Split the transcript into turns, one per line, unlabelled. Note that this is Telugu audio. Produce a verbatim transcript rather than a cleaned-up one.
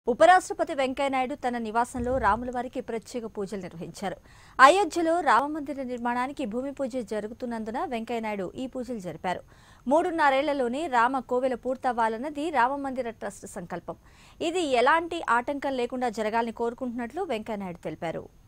ఉపరాష్ట్రపతి వెంకయ్యనాయుడు తన నివాసంలో రాముల వారికి ప్రత్యేక పూజలు నిర్వహించారు. అయోధ్యలో రామమందిర నిర్మాణానికి భూమి పూజ జరుగుతున్నందున వెంకయ్యనాయుడు ఈ పూజలు జరిపారు. మూడున్నరేళ్లలోనే రామ కోవెల పూర్తవ్వాలన్నది రామమందిర ట్రస్ట్ సంకల్పం. ఇది ఎలాంటి ఆటంకం లేకుండా జరగాలని కోరుకుంటున్నట్లు వెంకయ్యనాయుడు తెలిపారు.